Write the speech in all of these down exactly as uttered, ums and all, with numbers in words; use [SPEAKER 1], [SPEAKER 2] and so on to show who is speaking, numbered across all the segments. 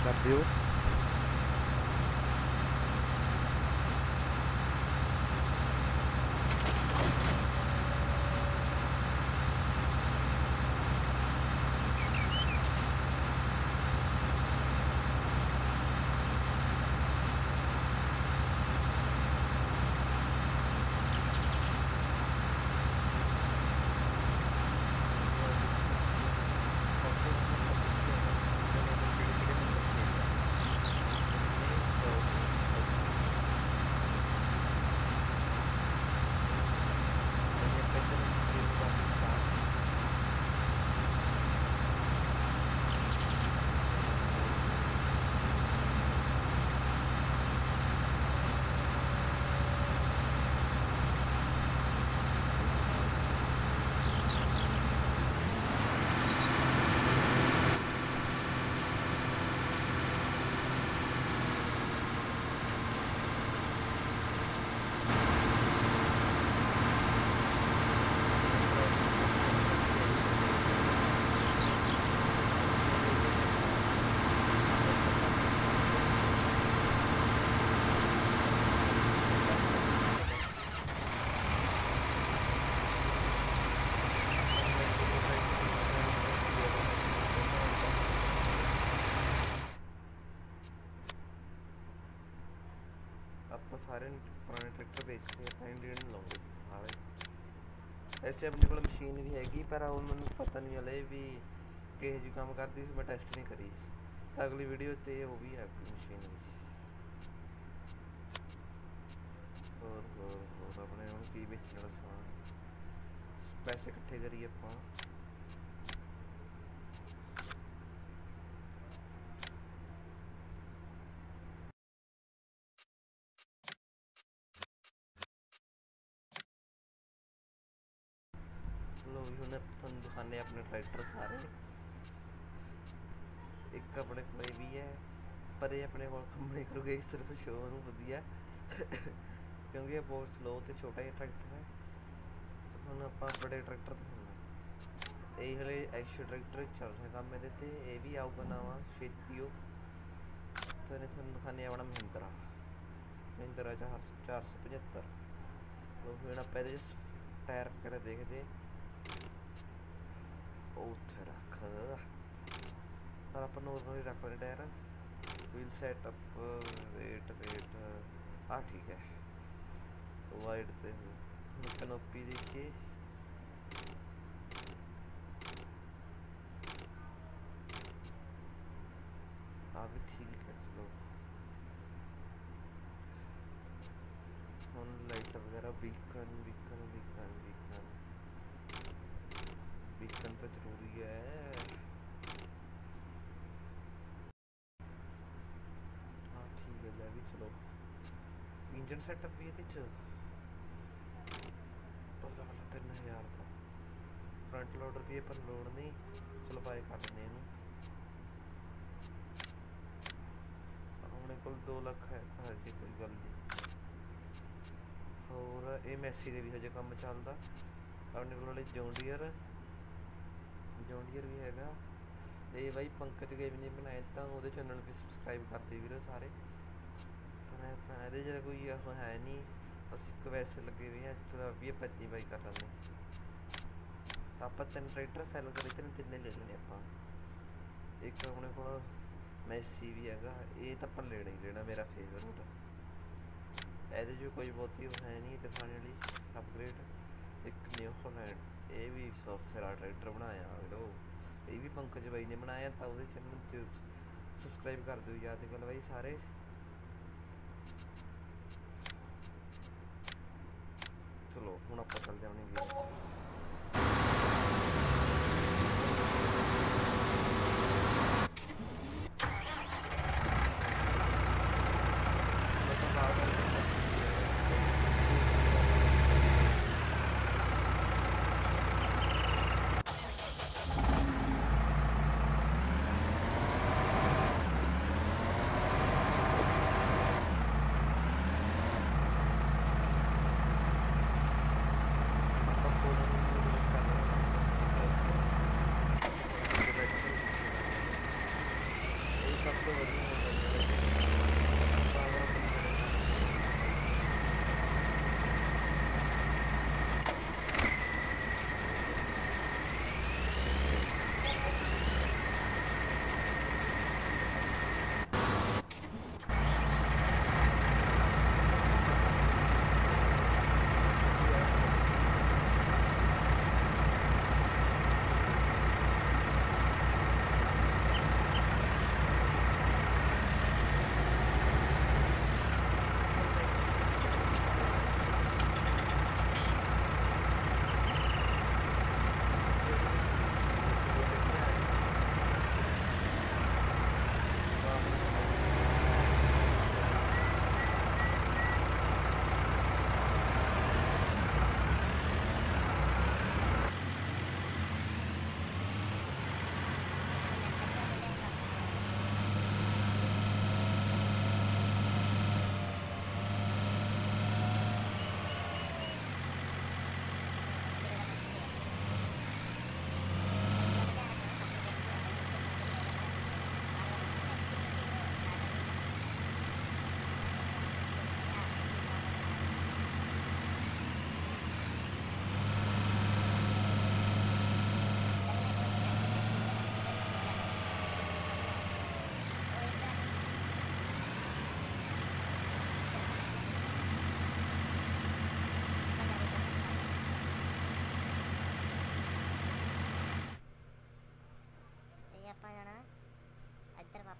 [SPEAKER 1] कर दियो। ਆਪਾਂ ਸਾਰੇ ਪੁਰਾਣੇ ਟਰੈਕਟਰ ਵੇਚਦੇ ਆਪਾਂ ਇੰਡੀਅਨ ਲਾਉਂਦੇ ਸਾਰੇ। ਐਸੇ ਆਪਣੇ ਕੋਲ ਮਸ਼ੀਨ ਵੀ ਹੈਗੀ ਪਰ ਉਹ ਮੈਨੂੰ ਪਤਾ ਨਹੀਂ ਹਲੇ ਵੀ ਕਿਹੋ ਜਿਹੀ ਕੰਮ ਕਰਦੀ ਸੀ, ਮੈਂ ਟੈਸਟ ਨਹੀਂ ਕਰੀ। ਤਾਂ ਅਗਲੀ ਵੀਡੀਓ 'ਤੇ ਉਹ ਵੀ ਹੈ ਆਪਣੀ ਮਸ਼ੀਨ ਵੀ। ਹੋਰ ਹੋਰ ਹੋਰ ਆਪਣੇ ਹੁਣ ਕੀ ਵੇਚਣ ਵਾਲਾ ਸਮਾਨ, ਪੈਸੇ ਇਕੱਠੇ ਕਰੀਏ ਆਪਾਂ। ਲੋ ਵੀ ਹੁਣ ਤੁਹਾਨੂੰ ਦਿਖਾਉਂਦੇ ਆਪਣੇ ਟਰੈਕਟਰ ਸਾਰੇ। ਇੱਕ ਆਪਣੇ ਕੋਲ ਵੀ ਹੈ ਪਰ ਇਹ ਆਪਣੇ ਕੋਲ ਕੰਮ ਨਹੀਂ ਕਰੂਗਾ ਸਿਰਫ ਸ਼ੋਅ ਨੂੰ ਵਧੀਆ ਕਿਉਂਕਿ ਇਹ ਬਹੁਤ ਸਲੋ ਤੇ ਛੋਟਾ ਜਿਹਾ ਟਰੈਕਟਰ ਹੈ। ਹੁਣ ਆਪਾਂ ਬੜੇ ਟਰੈਕਟਰ ਦਿਖਾਉਣਾ। ਇਹ ਹਲੇ ਐਕਸ਼ਨ ਟਰੈਕਟਰ ਚੱਲ ਰਿਹਾ ਕੰਮ ਇਹਦੇ ਤੇ, ਇਹ ਵੀ ਆਊਗਾ ਨਵਾਂ ਛੇਤੀ। ਉਹ ਤੁਹਾਨੂੰ ਤੁਹਾਨੂੰ ਦਿਖਾਉਂਦੇ ਆਪਣਾ ਮਹਿੰਦਰਾ ਮਹਿੰਦਰਾ ਚਾਰ ਚਾਰ ਸੌ ਪਝੱਤਰ। ਹੁਣ ਆਪਾਂ ਇਹਦੇ ਟਾਇਰ ਵਗੈਰਾ ਦੇਖਦੇ ਉੱਥੇ ਰੱਖ ਪਰ ਆਪਾਂ ਨੋਰਮਲ ਹੀ ਰੱਖ ਲੈਂਦੇ tyre. Wheel setup weight weight ਆ ਠੀਕ ਹੈ। ਵਾਈਡ ਤੇ ਕਨੋਪੀ ਦੇਖੀਏ, ਆ ਵੀ ਠੀਕ ਹੈ। ਚਲੋ ਹੁਣ ਲਾਈਟ ਵਗੈਰਾ beacon beacon beacon beacon beacon ਤਾਂ ਜ਼ਰੂਰੀ ਹੈ। ਹਾਂ ਠੀਕ ਹੈ ਲੈ ਵੀ ਚਲੋ। ਇੰਜਨ ਸੈਟਅਪ ਵੀ ਇਹਦੇ 'ਚ ਤਿੰਨ ਹਜ਼ਾਰ ਦਾ ਫਰੰਟ ਲੋਡਰ ਦੀ ਪਰ ਲੋੜ ਨਹੀਂ। ਚਲੋ ਬਾਏ ਕਰ ਦਿੰਦੇ ਇਹਨੂੰ। ਆਪਣੇ ਕੋਲ ਦੋ ਲੱਖ ਹੈ ਹਜੇ, ਕੋਈ ਗੱਲ ਨਹੀਂ। ਹੋਰ ਇਹ ਮੈਸੀ ਦੇ ਵੀ ਹਜੇ ਕੰਮ ਚੱਲਦਾ। ਆਪਣੇ ਕੋਲ ਜੌਂਡੀਅਰ ਜੌਂਡੀਅਰ ਵੀ ਹੈਗਾ। ਇਹ ਬਾਈ ਪੰਕਜ ਗੇਮਿੰਗ ਨੇ ਬਣਾਇਆ, ਤਾਂ ਉਹਦੇ ਚੈਨਲ ਵੀ ਸਬਸਕ੍ਰਾਈਬ ਕਰਦੇ ਵੀਰੇ ਸਾਰੇ। ਪਰ ਇਹਦੇ 'ਚ ਕੋਈ ਉਹ ਹੈ ਨਹੀਂ, ਅਸੀਂ ਇੱਕ ਵੈਸੇ ਲੱਗੇ ਹੋਏ ਹਾਂ ਵੀਹ ਪੱਚੀ ਬਾਈ ਕਰ ਲੈਂਦੇ। ਆਪਾਂ ਤਿੰਨ ਟਰੈਕਟਰ ਸੈਲ ਕਰੇ ਤਿੰਨ ਤਿੰਨੇ ਲੈ ਲੈਣੇ ਆਪਾਂ। ਇੱਕ ਆਪਣੇ ਕੋਲ ਮੈਸੀ ਵੀ ਹੈਗਾ, ਇਹ ਤਾਂ ਆਪਾਂ ਲੈਣਾ ਹੀ ਲੈਣਾ, ਮੇਰਾ ਫੇਵਰਟ। ਇਹਦੇ 'ਚ ਕੋਈ ਬਹੁਤੀ ਉਹ ਹੈ ਨਹੀਂ ਦਿਖਾਉਣ ਵਾਲੀ ਅਪਗ੍ਰੇਡ। ਇੱਕ ਨਿਊ ਹੋਲੈਂਡ, ਇਹ ਵੀ ਸੌ ਸਿਰਾ ਟਰੈਕਟਰ ਬਣਾਇਆ ਵੀਰੋ, ਇਹ ਵੀ ਪੰਕਜ ਬਾਈ ਨੇ ਬਣਾਇਆ। ਤਾਂ ਉਹਦੇ ਚੈਨਲ 'ਚ ਸਬਸਕ੍ਰਾਈਬ ਕਰ ਦਿਓ ਯਾਦ ਗੱਲ ਬਾਈ ਸਾਰੇ। ਚਲੋ ਹੁਣ ਆਪਾਂ ਚੱਲਦੇ ਆਪਣੀ ਗੇਮ 'ਚ।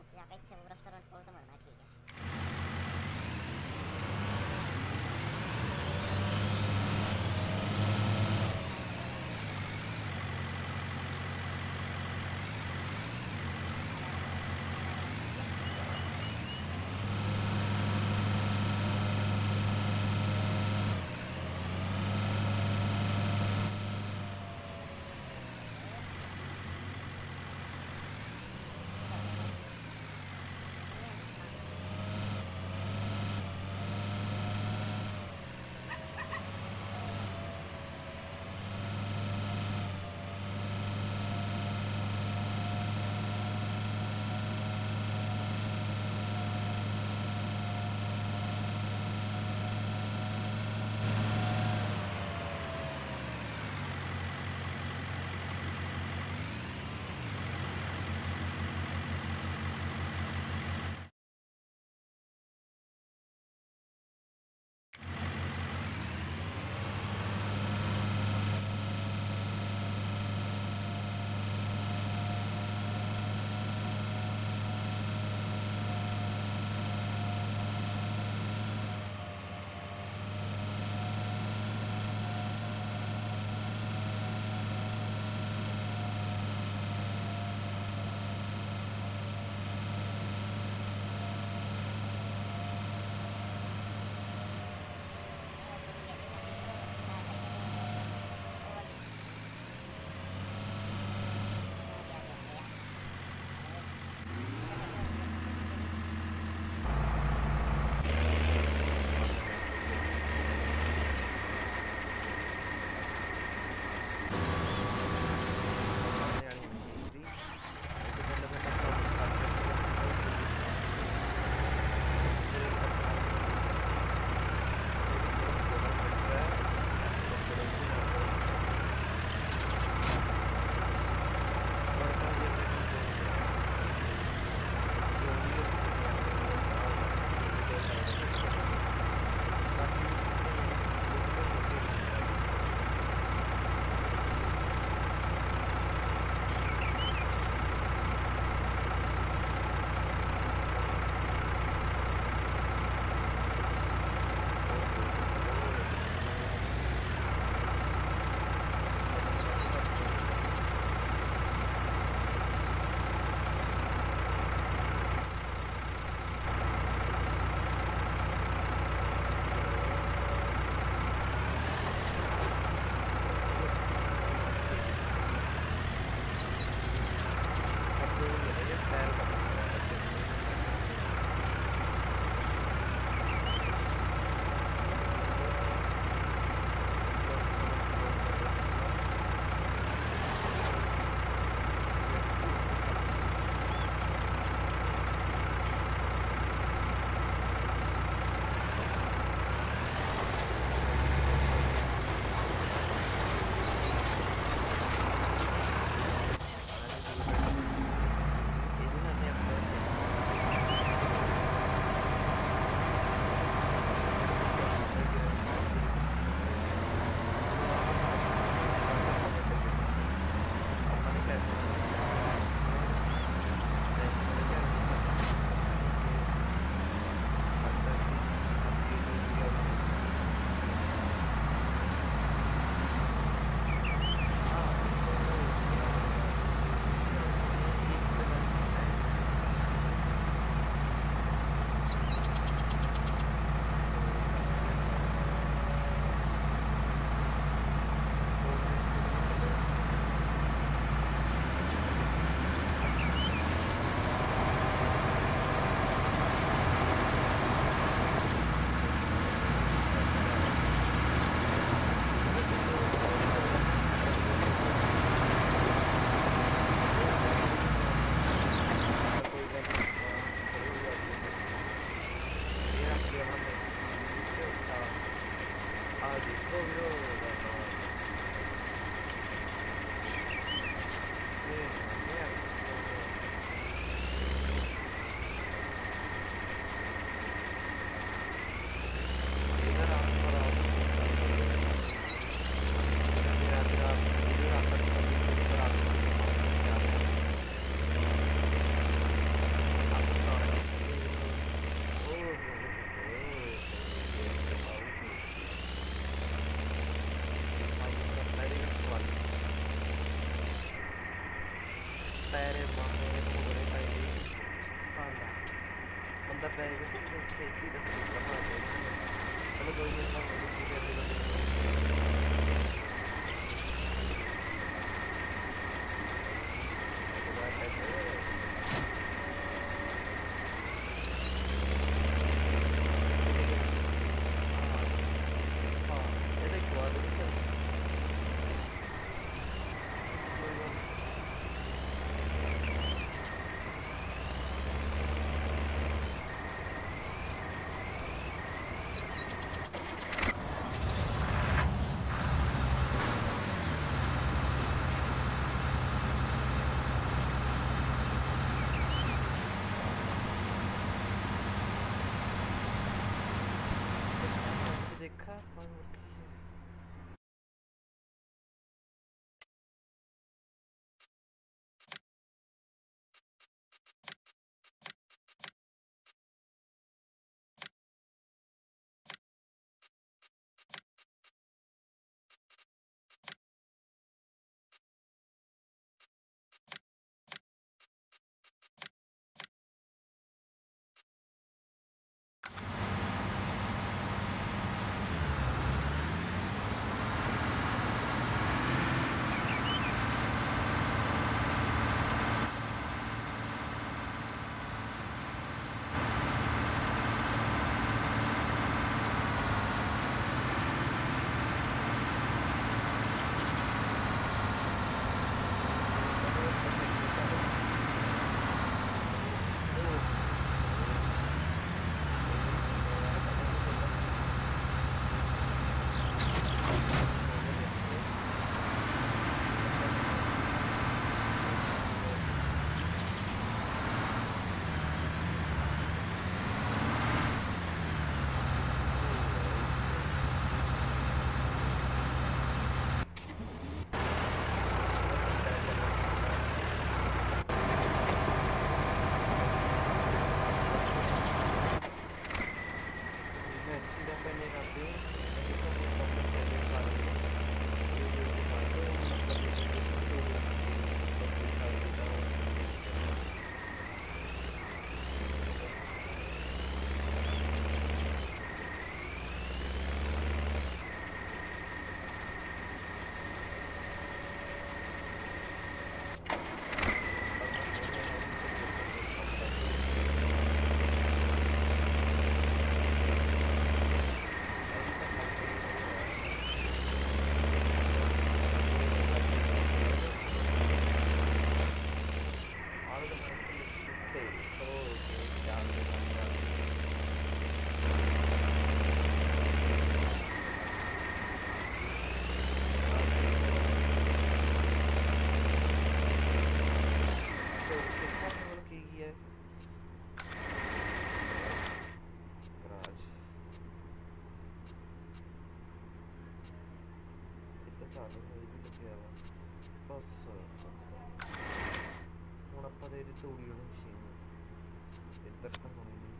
[SPEAKER 2] ਅਸੀਂ ਆ ਕੇ ਇੱਥੇ ਰੈਸਟੋਰੈਂਟ ਕੋਲ ਤੋਂ ਮੁੜਨਾ। ਠੀਕ ਹੈ।
[SPEAKER 1] ਆਪਣੇ ਮਾਮੇ ਨੇ ਭੂਰੇ ਪਾਈ ਦੀ ਖਾਂਦਾ ਬੰਦਾ ਪੈ ਗਿਆ ਤੇ ਖੇਤੀ ਦਾ ਤਰੀਕਾ ਬਣਾ ਦੇ ਚਲੋ ਕੋਈ ਨਹੀਂ ਆਪਾਂ ਕੀ ਕਰਦੇ देखा अपन चालू है भी लिखा हुआ बस ਹੁਣ ਆਪਾਂ ਦੇ ਦਿੱਤੀ ਤੂੜੀ ਵਾਲੀ ਮਸ਼ੀਨ ਇੱਧਰ ਤਾਂ ਹੋਣੀ ਨਹੀਂ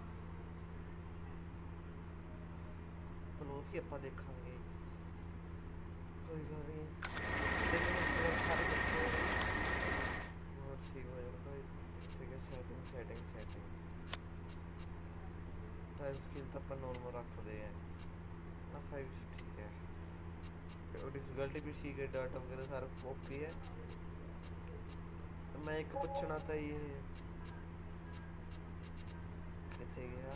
[SPEAKER 1] ਪਲੋਟ ਕੀ ਆਪਾਂ ਦੇਖਾਂਗੇ ਕੋਈ ਗੱਲ ਨਹੀਂ ਸਾਰੇ ਦੱਸੋ ਹੋਰ ਸੀ ਹੋ ਜਾਣਾ ਕੋਈ ਠੀਕ ਹੈ setting setting setting time skill ਤਾਂ ਆਪਾਂ ਨੋਰਮਲ ਰੱਖਦੇ ਆ ਨਾ फाइव ठीक है और डिफिकल्टी भी ठीक है डाटा वगैरह सारा ओके है मैं एक पूछना था ये कितने गया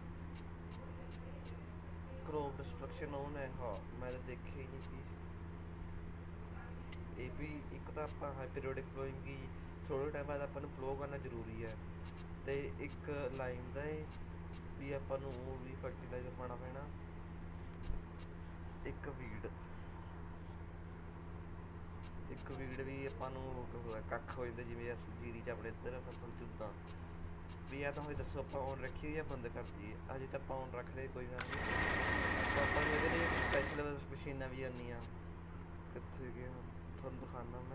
[SPEAKER 1] क्रॉप डिस्ट्रक्शन ऑन है हाँ मैंने देखे ही नहीं थी ये भी एक तो आप हाई पीरियोडिक फ्लोइंग की थोड़े टाइम बाद अपन फ्लो करना जरूरी है तो एक लाइन का भी अपन भी फर्टिलाइजर पाना पैना एक वीड एक वीड भी अपन कख हो जाता जिवें असीं जीरी च अपने इधर फसल च उदां भी या तो दसो आप ऑन रखिए या बंद कर दिए अजे तो आप ऑन रख रहे कोई गल नहीं तो अपन ये स्पैशल मशीनां भी आनियां कित्थे गया तुहानूं दिखाना मैं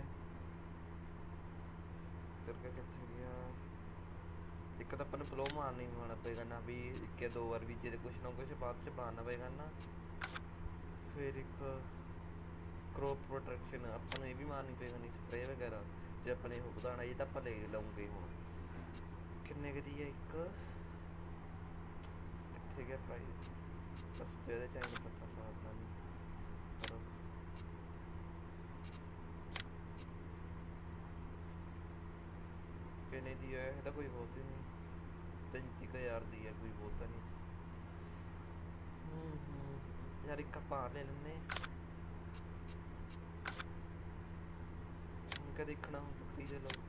[SPEAKER 1] करके कित्थे गया एक तो अपन फ्लो मारना ही मारना पेगा ना भी एक या दो बार बीजे तो कुछ ना कुछ बाद च मारना पेगा ना फिर एक क्रॉप प्रोटेक्शन अपन ये भी मारनी पेगा नहीं स्प्रे वगैरह ਤੇ ਆਪਣੇ ਉਹ ਵਧਾਉਣਾ ਇਹ ਤਾਂ ਆਪਾਂ ਲੈ ਲਵਾਂਗੇ ਹੁਣ। ਕਿੰਨੇ ਕੁ ਦੀ ਹੈ ਇੱਕ, ਕਿੱਥੇ ਗਿਆ ਪ੍ਰਾਈਸ? ਬਸ ਇਹਦੇ ਚ ਨਹੀਂ ਪਤਾ ਲੱਗਦਾ ਨਹੀਂ ਪਰ ਕਿੰਨੇ ਦੀ ਹੈ? ਇਹ ਤਾਂ ਕੋਈ ਬਹੁਤ ਹੀ ਨਹੀਂ, ਪੈਂਤੀ ਕੁ ਹਜ਼ਾਰ ਦੀ ਹੈ, ਕੋਈ ਬਹੁਤਾ ਨਹੀਂ। ਹੂੰ ਹੂੰ ਯਾਰ ਇੱਕ ਆਪਾਂ ਲੈ ਲੈਂਦੇ ਕਿ ਦੇਖਣਾ ਹੁਣ ਤਾਂ ਖਰੀਦ ਲਓ।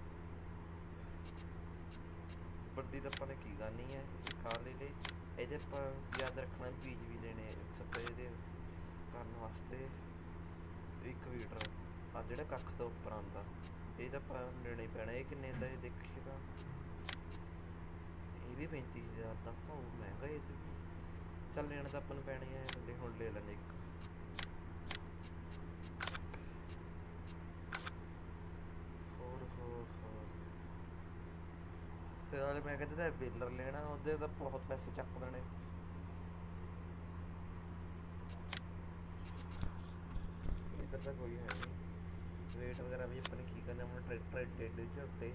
[SPEAKER 1] ਵੱਡੀ ਤਾਂ ਆਪਾਂ ਨੇ ਕੀ ਕਰਨੀ ਹੈ, ਕਾਰ ਲੈ ਲੈ। ਇਹਦੇ ਆਪਾਂ ਯਾਦ ਰੱਖਣਾ ਬੀਜ ਵੀ ਲੈਣੇ ਸਪਰੇਅ ਦੇ ਕਰਨ ਵਾਸਤੇ, ਇੱਕ ਲੀਟਰ ਆ ਜਿਹੜਾ ਕੱਖ ਤੋਂ ਉੱਪਰ ਆਉਂਦਾ ਇਹ ਤਾਂ ਆਪਾਂ ਲੈਣਾ ਹੀ ਪੈਣਾ। ਇਹ ਕਿੰਨੇ ਦਾ ਇਹ ਦੇਖੀਏ ਤਾਂ ਇਹ ਵੀ ਪੈਂਤੀ ਹਜ਼ਾਰ ਦਾ, ਉਹ ਮਹਿੰਗਾ ਇਹ ਤੇ ਵੀ। ਚੱਲ ਲੈਣਾ ਤਾਂ ਆਪਾਂ ਨੂੰ ਪੈਣੀ ਹੈ ਤੇ ਹੁਣ ਲੈ ਲੈਂਦੇ ਇੱਕ। ਹੋਰ ਹੋਰ ਹੋਰ ਫਿਰ ਨਾਲੇ ਮੈਂ ਕਹਿੰਦਾ ਤਾਂ ਬੇਲਰ ਲੈਣਾ, ਉਹਦੇ ਤਾਂ ਬਹੁਤ ਪੈਸੇ ਚੱਕ ਦੇਣੇ। ਇੱਧਰ ਤਾਂ ਕੋਈ ਹੈ ਨਹੀਂ ਵੇਟ ਵਗੈਰਾ ਵੀ ਆਪਾਂ ਨੇ ਕੀ ਕਰਨਾ ਹੁਣ, ਟਰੈਕਟਰ ਡੇਡੇ ਝੋਟੇ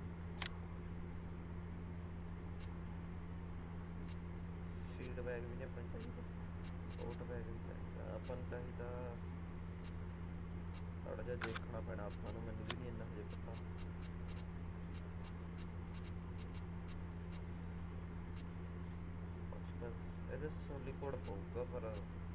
[SPEAKER 1] ਸੀਡ ਬੈਗ ਵੀ ਨਹੀਂ ਆਪਾਂ ਨੂੰ ਚਾਹੀਦਾ, ਓਟ ਬੈਗ ਵੀ ਚਾਹੀਦਾ ਆਪਾਂ ਨੂੰ ਚਾਹੀਦਾ। ਥੋੜ੍ਹਾ ਜਿਹਾ ਦੇਖਣਾ ਪੈਣਾ ਆਪਾਂ ਨੂੰ, ਮੈਨੂੰ ਵੀ ਨਹੀਂ ਇੰਨਾ ਹਜੇ ਪਤਾ। ਇਹਦੇ ਲਿਕੁਇਡ ਪਊਗਾ ਪਰ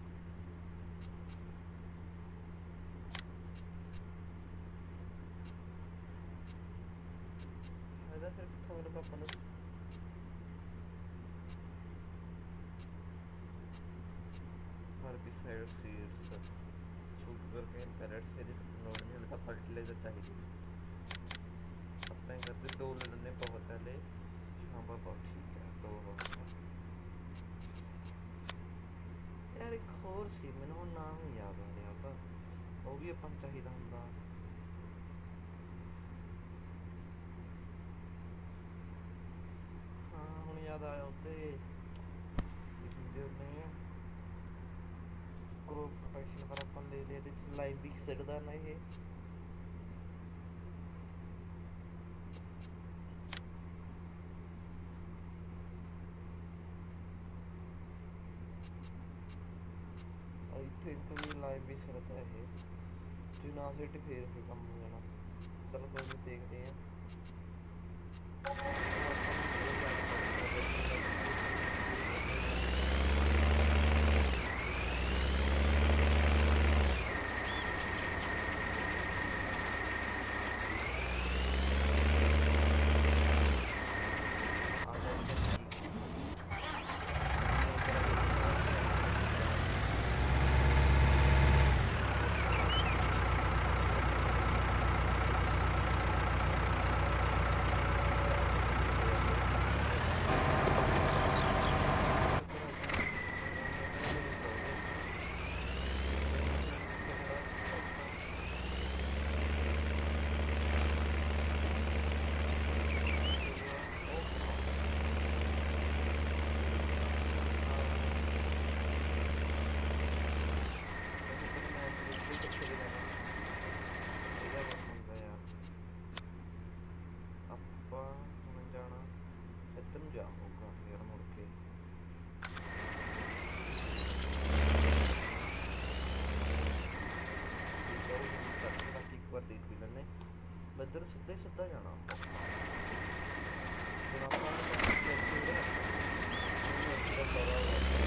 [SPEAKER 1] ਇਹਦਾ ਫਿਰ ਕਿੱਥੋਂ ਮਿਲੂਗਾ ਆਪਾਂ ਨੂੰ? Herbicide seeds, sugar cane parts, ਇਹਦੀ ਲੋੜ ਨਹੀਂ ਹਲੇ ਤਾਂ ਫਰਟੀਲਾਈਜ਼ਰ ਚਾਹੀਦੀ। ਆਪਾਂ ਇਹ ਕਰਦੇ ਦੋ ਲੈ ਲੈਂਦੇ ਬਹੁਤ ਹਲੇ। ਹਾਂ ਬਾਬਾ ਠੀਕ ਹੈ ਦੋ ਬਹੁਤ ਯਾਰ। ਇੱਕ ਹੋਰ ਸੀ ਮੈਨੂੰ ਹੁਣ ਨਾਮ ਨਹੀਂ ਯਾਦ ਆ ਰਿਹਾ ਉਹਦਾ, ਉਹ ਵੀ ਆਪਾਂ ਨੂੰ ਚਾਹੀਦਾ ਹੁੰਦਾ। ਹਾਂ ਹੁਣ ਯਾਦ ਆਇਆ ਉੱਤੇ ਲਿਖਦੇ ਹੁੰਦੇ ਆ ਕਰੋਪ ਪ੍ਰੋਟੈਕਸ਼ਨ ਪਰ ਆਪਾਂ ਲੈ ਲਿਆ। ਇਹਦੇ ਚ ਲਾਈਵ ਵੀ ਸਿੱਟਦਾ ਨਾ ਇਹ, ਆਈ ਥਿੰਕ ਵੀ ਲਾਈਵ ਵੀ ਸਿੱਟਦਾ ਇਹ, ਜੇ ਨਾ ਸਿੱਟ ਫੇਰ ਫਿਰ ਕੰਮ ਹੋ ਜਾਣਾ। ਚਲੋ ਕੋਈ ਨਹੀਂ ਦੇਖਦੇ ਆ। ਇੱਧਰ ਸਿੱਧਾ ਹੀ ਸਿੱਧਾ ਜਾਣਾ ਆਪਾਂ। ਫਿਰ ਆਪਾਂ